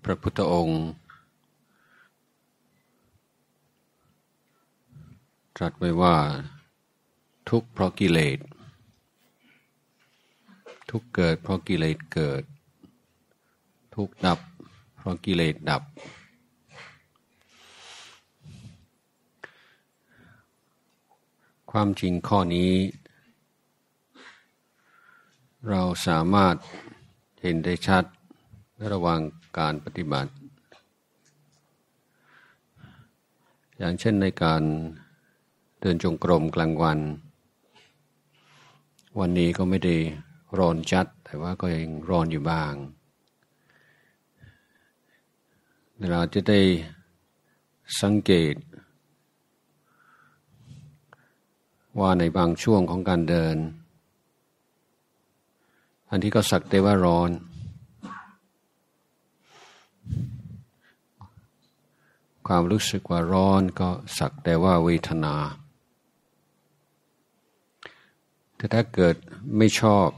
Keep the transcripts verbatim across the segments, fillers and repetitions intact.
พระพุทธองค์ตรัสไว้ว่าทุกข์เพราะกิเลสทุกข์เกิดเพราะกิเลสเกิดทุกข์ดับเพราะกิเลสดับความจริงข้อนี้เราสามารถเห็นได้ชัดระหว่างการปฏิบัติอย่างเช่นในการเดินจงกรมกลางวันวันนี้ก็ไม่ได้ร้อนจัดแต่ว่าก็ยังร้อนอยู่บ้างเราจะได้สังเกตว่าในบางช่วงของการเดินอันที่ก็สักแต่ว่าร้อนความรู้สึกว่าร้อนก็สักแต่ว่าเวทนาแต่ถ้าเกิดไม่ชอบ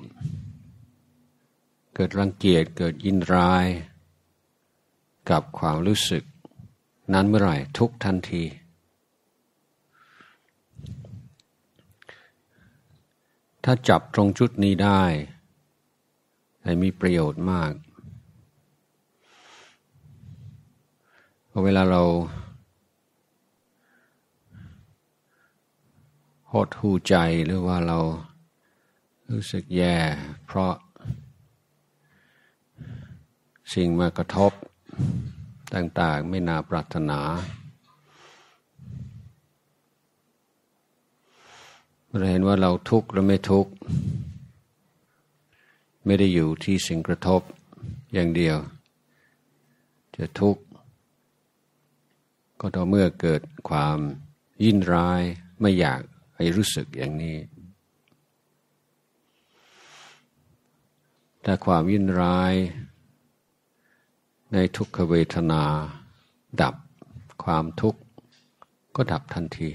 เกิดรังเกียจเกิดยินร้ายกับความรู้สึกนั้นเมื่อไหร่ทุกทันทีถ้าจับตรงจุดนี้ได้จะมีประโยชน์มากเพราะเวลาเราหดหู่ใจหรือว่าเรารู้สึกแย่เพราะสิ่งมากระทบต่างๆไม่น่าปรารถนาเราเห็นว่าเราทุกข์หรือไม่ทุกข์ไม่ได้อยู่ที่สิ่งกระทบอย่างเดียวจะทุกข์ก็ต่อเมื่อเกิดความยินร้ายไม่อยากให้รู้สึกอย่างนี้แต่ความยินร้ายในทุกขเวทนาดับความทุกข์ก็ดับทันที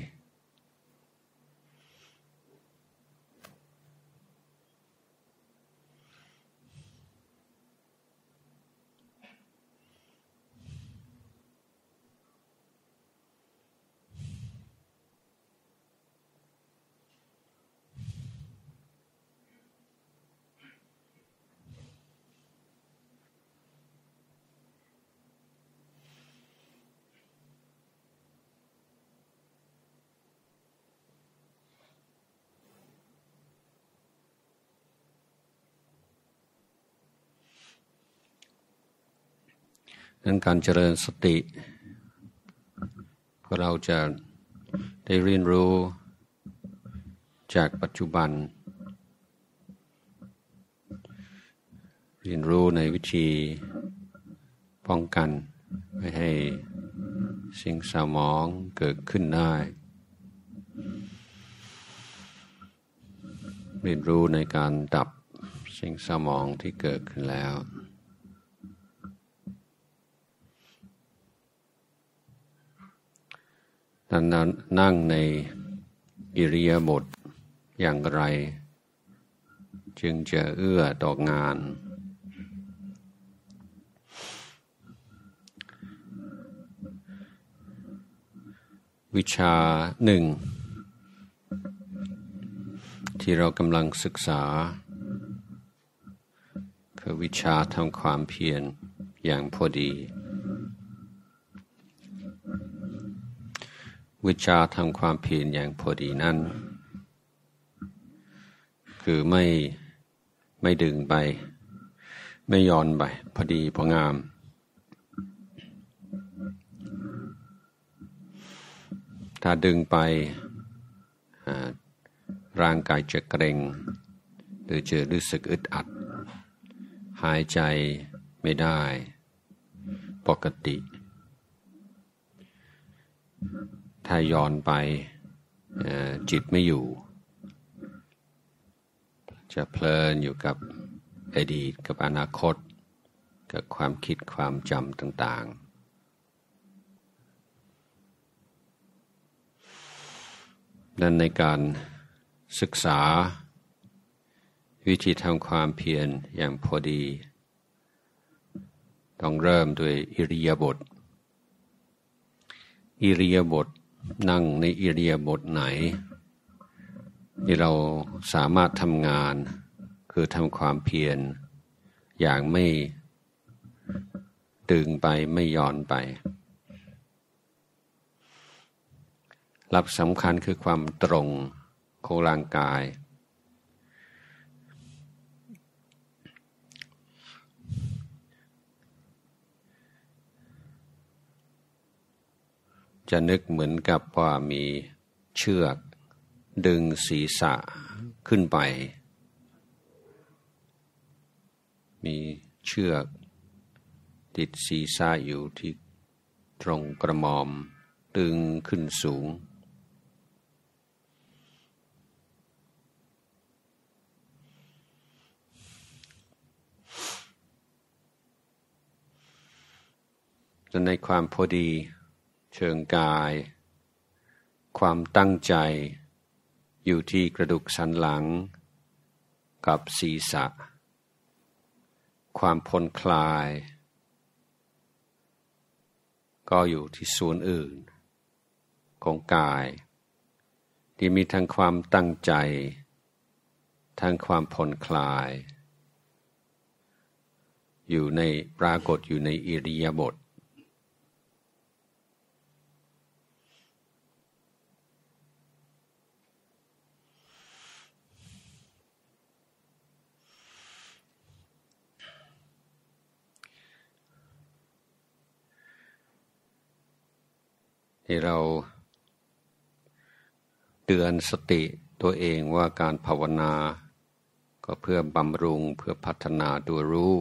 ดังการเจริญสติก็เราจะได้เรียนรู้จากปัจจุบันเรียนรู้ในวิธีป้องกันไม่ให้สิ่งเศร้าหมองเกิดขึ้นได้เรียนรู้ในการดับสิ่งเศร้าหมองที่เกิดขึ้นแล้วนั้นนั่งในอิริยาบถอย่างไรจึงจะเอื้อต่องานวิชาหนึ่งที่เรากำลังศึกษาคือวิชาทำความเพียรอย่างพอดีวิชาทำความเพียรอย่างพอดีนั้นคือไม่ไม่ดึงไปไม่ย้อนไปพอดีพองามถ้าดึงไปร่างกายจะเกร็งหรือจะรู้สึกอึดอัดหายใจไม่ได้ปกติถ้าย้อนไปจิตไม่อยู่จะเพลินอยู่กับอดีตกับอนาคตกับความคิดความจำต่างๆดังนั้นในการศึกษาวิธีทำความเพียรอย่างพอดีต้องเริ่มด้วยอิริยาบถอิริยาบถนั่งในอิริยาบถไหนที่เราสามารถทำงานคือทำความเพียรอย่างไม่ตึงไปไม่ย่อนไปหลักสำคัญคือความตรงของร่างกายจะนึกเหมือนกับว่ามีเชือกดึงศีรษะขึ้นไปมีเชือกติดศีรษะอยู่ที่ตรงกระหม่อมดึงขึ้นสูงจนในความพอดีเชิงกายความตั้งใจอยู่ที่กระดูกสันหลังกับศีรษะความผ่อนคลายก็อยู่ที่ส่วนอื่นของกายที่มีทั้งความตั้งใจทั้งความผ่อนคลายอยู่ในปรากฏอยู่ในอิริยาบถที่เราเตือนสติตัวเองว่าการภาวนาก็เพื่อบำรุงเพื่อพัฒนาตัวรู้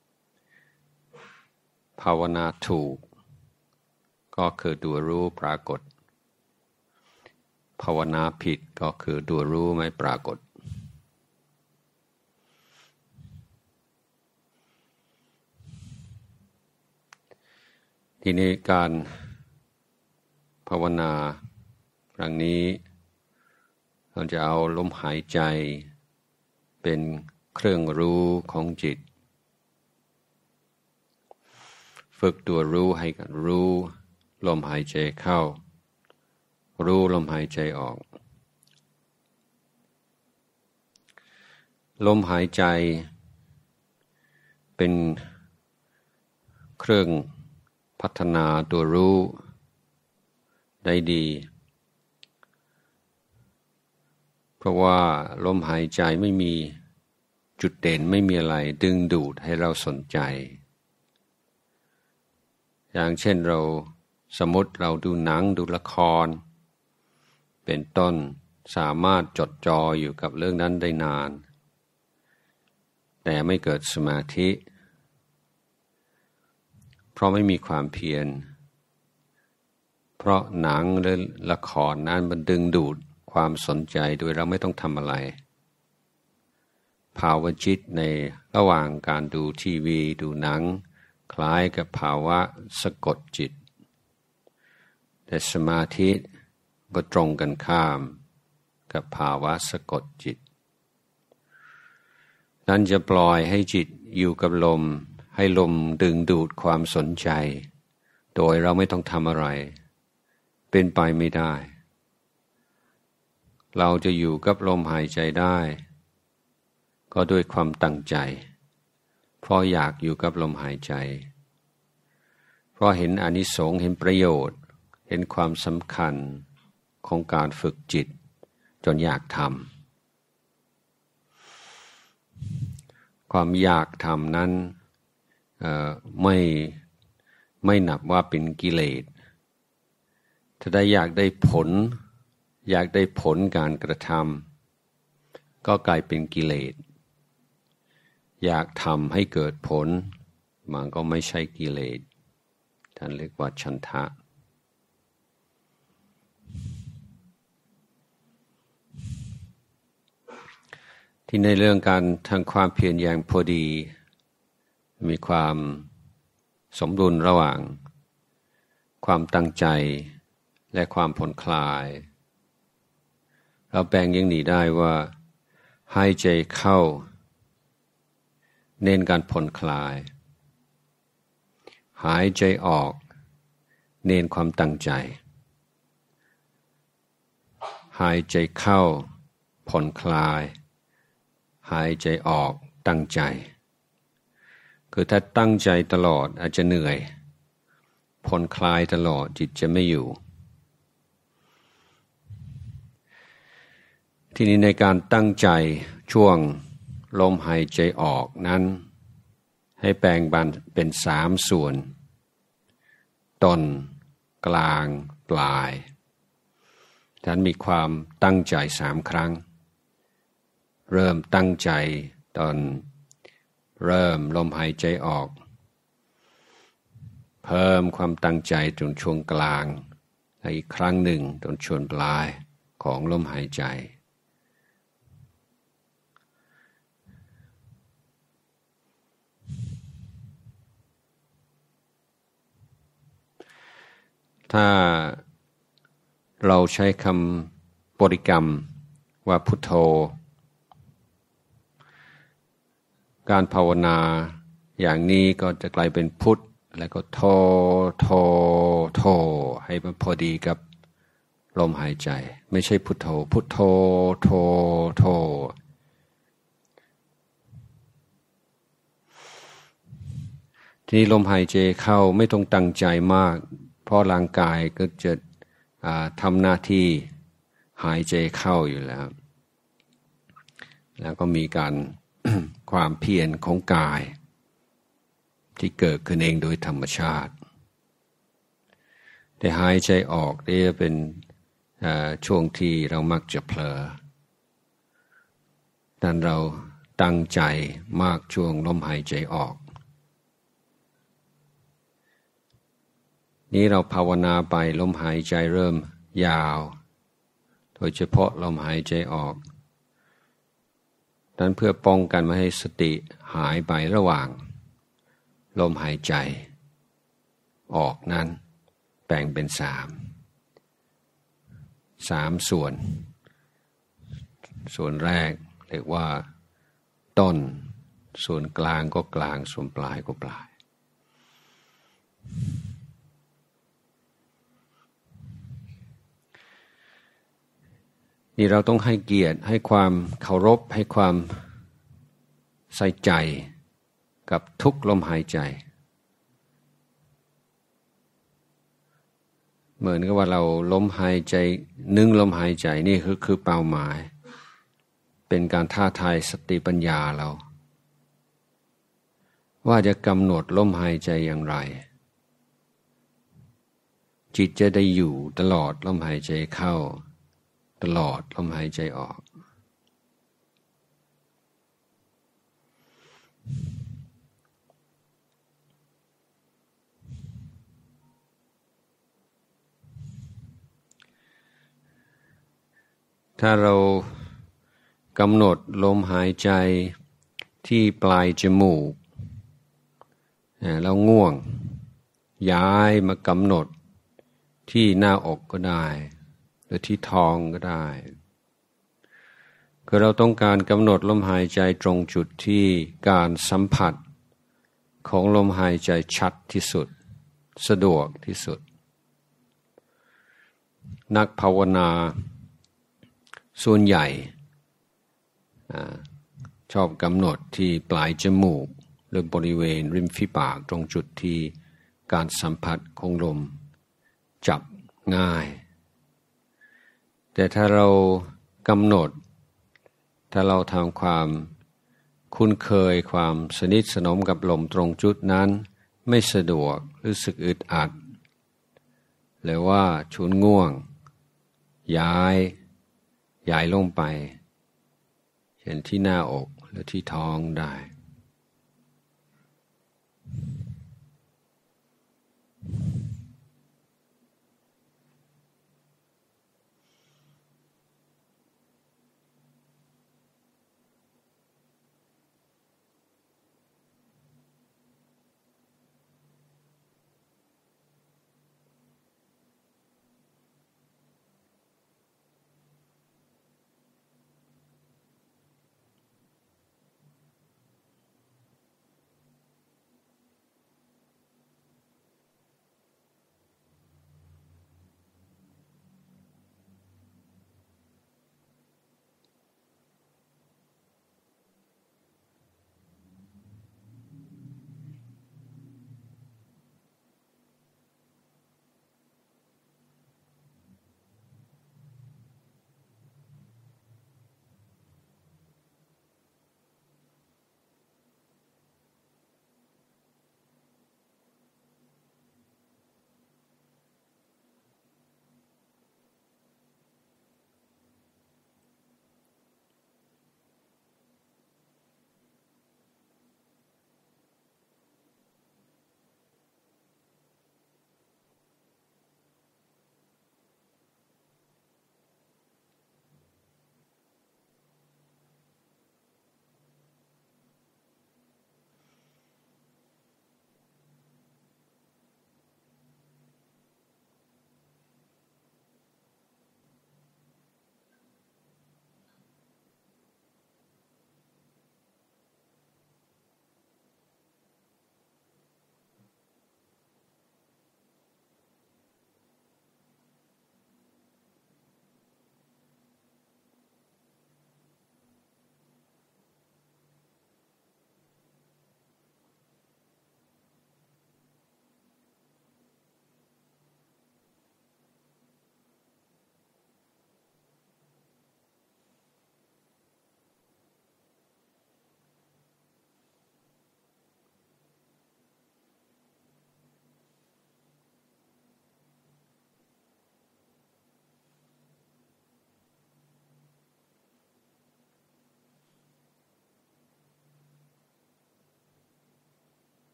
ภาวนาถูกก็คือตัวรู้ปรากฏภาวนาผิดก็คือตัวรู้ไม่ปรากฏทีนี้การภาวนาครั้งนี้เราจะเอาลมหายใจเป็นเครื่องรู้ของจิตฝึกตัวรู้ให้กันรู้ลมหายใจเข้ารู้ลมหายใจออกลมหายใจเป็นเครื่องพัฒนาตัวรู้ได้ดีเพราะว่าลมหายใจไม่มีจุดเด่นไม่มีอะไรดึงดูดให้เราสนใจอย่างเช่นเราสมมติเราดูหนังดูละครเป็นต้นสามารถจดจ่ออยู่กับเรื่องนั้นได้นานแต่ไม่เกิดสมาธิเพราะไม่มีความเพียรเพราะหนังหรือละครนั้นมันดึงดูดความสนใจโดยเราไม่ต้องทำอะไรภาวะจิตในระหว่างการดูทีวีดูหนังคล้ายกับภาวะสะกดจิตแต่สมาธิก็ตรงกันข้ามกับภาวะสะกดจิตนั้นจะปล่อยให้จิตอยู่กับลมให้ลมดึงดูดความสนใจโดยเราไม่ต้องทำอะไรเป็นไปไม่ได้เราจะอยู่กับลมหายใจได้ก็ด้วยความตั้งใจเพราะอยากอยู่กับลมหายใจเพราะเห็นอานิสงส์เห็นประโยชน์เห็นความสำคัญของการฝึกจิตจนอยากทำความอยากทำนั้นไม่ไม่นับว่าเป็นกิเลสถ้าได้อยากได้ผลอยากได้ผลการกระทำก็กลายเป็นกิเลสอยากทำให้เกิดผลมันก็ไม่ใช่กิเลสท่านเรียกว่าฉันทะที่ในเรื่องการทำความเพียรอย่างพอดีมีความสมดุลระหว่างความตั้งใจและความผ่อนคลายเราแบ่งอย่างนี้ได้ว่าหายใจเข้าเน้นการผ่อนคลายหายใจออกเน้นความตั้งใจหายใจเข้าผ่อนคลายหายใจออกตั้งใจคือถ้าตั้งใจตลอดอาจจะเหนื่อยผ่อนคลายตลอดจิตจะไม่อยู่ทีนี้ในการตั้งใจช่วงลมหายใจออกนั้นให้แบ่งบันเป็นสามส่วนต้นกลางปลายท่านมีความตั้งใจสามครั้งเริ่มตั้งใจตอนเริ่มลมหายใจออกเพิ่มความตั้งใจจนช่วงกลางและอีกครั้งหนึ่งจนช่วงปลายของลมหายใจถ้าเราใช้คำบริกรรมว่าพุทโธการภาวนาอย่างนี้ก็จะกลายเป็นพุทแล้วก็โธโธโธให้มันพอดีกับลมหายใจไม่ใช่พุทโธพุทโธโธโธทีนี้ลมหายใจเข้าไม่ต้องตั้งใจมากเพราะร่างกายก็จะทำหน้าที่หายใจเข้าอยู่แล้วแล้วก็มีการ ความเพียรของกายที่เกิดขึ้นเองโดยธรรมชาติแต่หายใจออกนี่จะเป็นช่วงที่เรามักจะเผลอดังนั้นเราตั้งใจมากช่วงลมหายใจออกนี้เราภาวนาไปลมหายใจเริ่มยาวโดยเฉพาะลมหายใจออกนั้นเพื่อป้องกันไม่ให้สติหายไประหว่างลมหายใจออกนั้นแบ่งเป็นสามสามส่วนส่วนแรกเรียกว่าต้นส่วนกลางก็กลางส่วนปลายก็ปลายนี่เราต้องให้เกียรติให้ความเคารพให้ความใส่ใจกับทุกลมหายใจเหมือนกับว่าเราลมหายใจหนึ่งลมหายใจนี่คือคือเป้าหมายเป็นการท้าทายสติปัญญาเราว่าจะกำหนดลมหายใจอย่างไรจิตจะได้อยู่ตลอดลมหายใจเข้าตลอดลมหายใจออกถ้าเรากำหนดลมหายใจที่ปลายจมูกแล้วง่วงย้ายมากำหนดที่หน้าอกก็ได้หรือที่ท้องก็ได้คือเราต้องการกำหนดลมหายใจตรงจุดที่การสัมผัสของลมหายใจชัดที่สุดสะดวกที่สุดนักภาวนาส่วนใหญ่ชอบกำหนดที่ปลายจมูกหรือบริเวณริมฝีปากตรงจุดที่การสัมผัสของลมจับง่ายแต่ถ้าเรากำหนดถ้าเราทำความคุ้นเคยความสนิทสนมกับลมตรงจุดนั้นไม่สะดวกรู้สึกอึดอัดหรือว่าฉุนง่วงย้ายย้ายลงไปเช่นที่หน้าอกหรือที่ท้องได้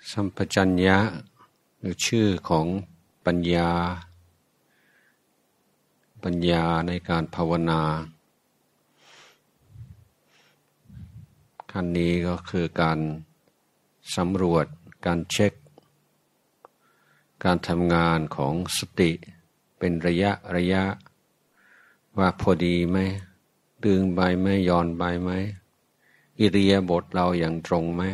สัมปชัญญะหรือชื่อของปัญญาปัญญาในการภาวนาขั้นนี้ก็คือการสำรวจการเช็คการทำงานของสติเป็นระยะระยะว่าพอดีไหมดึงไปไหมย้อนไปไหมอิริยาบถเราอย่างตรงไหม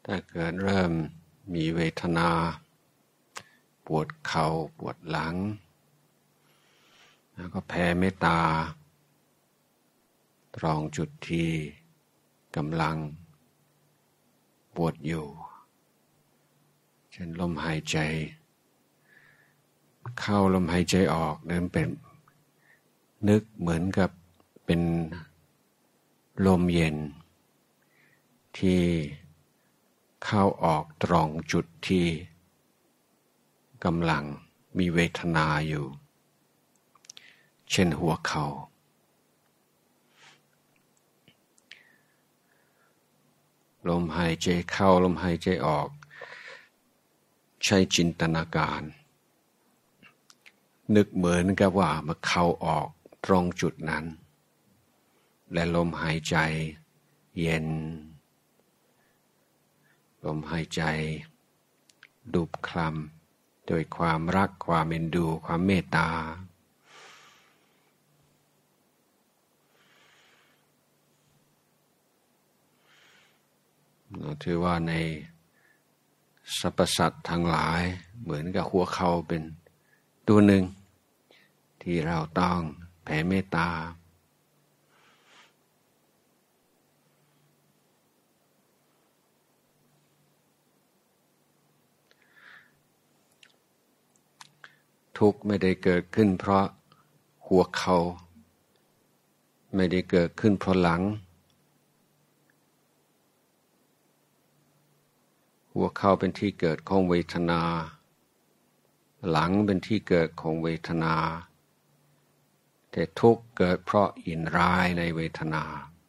ถ้าเกิดเริ่มมีเวทนาปวดเข่าปวดหลังแล้วก็แผ่เมตตาตรองจุดที่กำลังปวดอยู่เช่นลมหายใจเข้าลมหายใจออกนั้นเป็นนึกเหมือนกับเป็นลมเย็นที่เข้าออกตรงจุดที่กำลังมีเวทนาอยู่เช่นหัวเข่าลมหายใจเข้าลมหายใจออกใช้จินตนาการนึกเหมือนกับว่ามาเข้าออกตรงจุดนั้นและลมหายใจเย็นลมหายใจดูบคลำโดยความรักความเอ็นดูความเมตตาเราถือว่าในสรรพสัตว์ทั้งหลายเหมือนกับหัวเข่าเป็นตัวหนึ่งที่เราต้องแผ่เมตตาทุกข์ไม่ได้เกิดขึ้นเพราะหัวเข่าไม่ได้เกิดขึ้นเพราะหลังหัวเข่าเป็นที่เกิดของเวทนาหลังเป็นที่เกิดของเวทนาแต่ทุกข์เกิดเพราะยินร้ายในเวทนา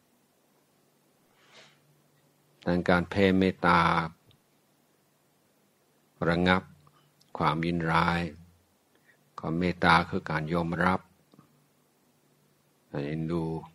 ดังการแผ่เมตตาระงับความยินร้ายความเมตตาคือการยอมรับเอ็นดู